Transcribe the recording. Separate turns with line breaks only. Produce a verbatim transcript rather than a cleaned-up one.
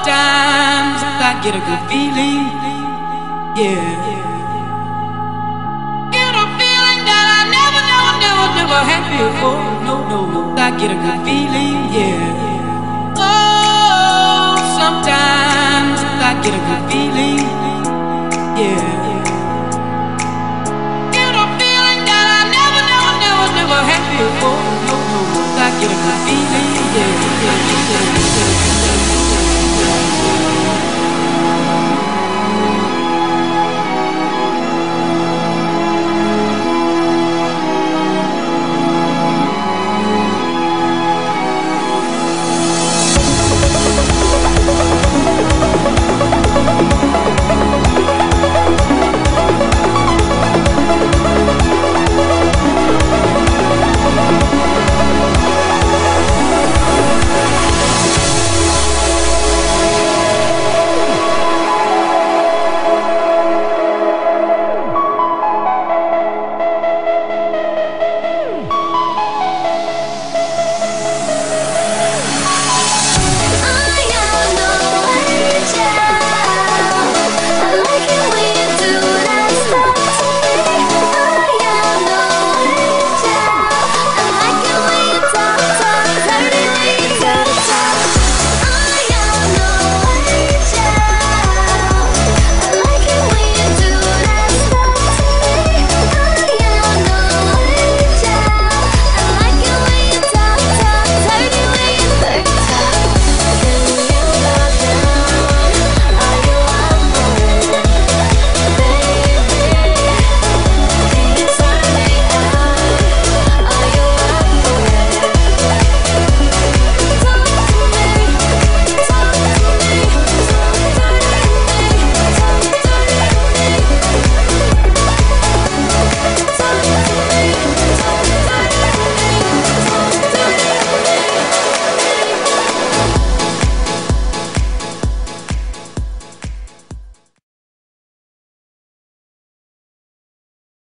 Sometimes I get a good feeling, yeah. Get a feeling that I never, never, never, never had before. No, no, I get a good feeling, yeah. Oh, sometimes I get a good feeling, yeah. Get a feeling that I never, never, never, never had before. No, no, I get a good feeling.